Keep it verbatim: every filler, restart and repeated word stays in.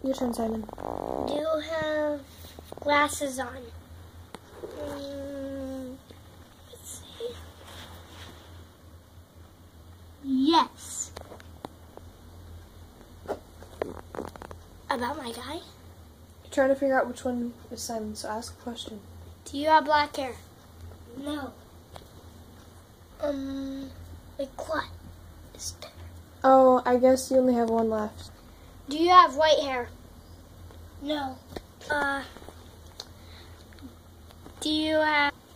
Your turn, Simon. Do you have glasses on? Mm, let's see. Yes. About my guy? You're trying to figure out which one is Simon, so ask a question. Do you have black hair? No. Um, like what? Is there? Oh, I guess you only have one left. Do you have white hair? No. Uh, do you have